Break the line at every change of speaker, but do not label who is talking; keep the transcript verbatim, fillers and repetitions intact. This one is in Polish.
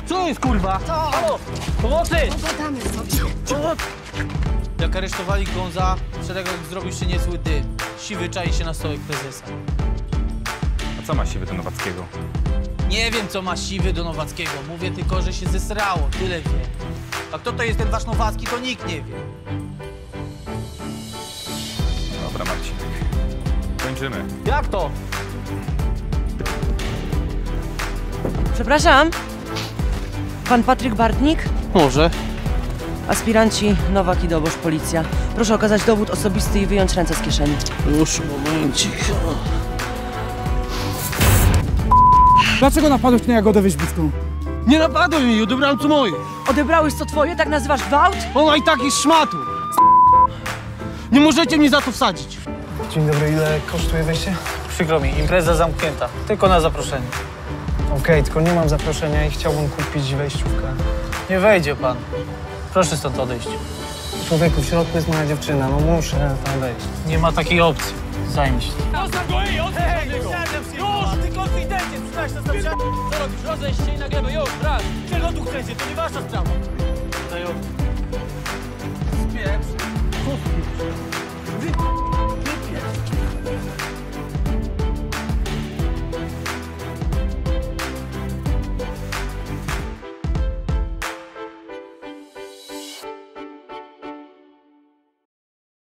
Co jest, kurwa?
Co?
Halo! Pomocy!
Pogadamy sobie.
Pomocy! Jak aresztowali Gonza, w szeregach zrobił się niezły dym. Siwy czai się na stołek prezesa.
A co ma siwy do Nowackiego?
Nie wiem, co ma Siwy do Nowackiego. Mówię tylko, że się zesrało. Tyle wie. A kto to jest ten wasz Nowacki, to nikt nie wie.
Dobra, Marcin. Kończymy.
Jak to?
Przepraszam. Pan Patryk Bartnik?
Może.
Aspiranci Nowak i Dobosz, policja. Proszę okazać dowód osobisty i wyjąć ręce z kieszeni.
Już momencik.
Dlaczego napadłeś na Jagodę Wierzbicką?
Nie napadłem jej, odebrałem co moje.
Odebrałeś co twoje? Tak nazywasz gwałt?
Ona i tak jest szmatu. Nie możecie mnie za to wsadzić.
Dzień dobry, ile kosztuje wejście?
Przykro mi, impreza zamknięta. Tylko na zaproszenie.
Okej, okay, tylko nie mam zaproszenia i chciałbym kupić wejściówkę.
Nie wejdzie pan. Proszę stąd odejść.
Człowieku, w środku jest moja dziewczyna, no muszę tam wejść.
Nie ma takiej opcji. Zajmij się.
Zostaw go i odstaw niego! Już! Ty konfidencie, przydałeś nas na Co robisz? Rozejść się i nagramy, już, raz! Czego tu chcecie? To nie wasza sprawa! Daj od... Spieprz! Co spieprz? Wy...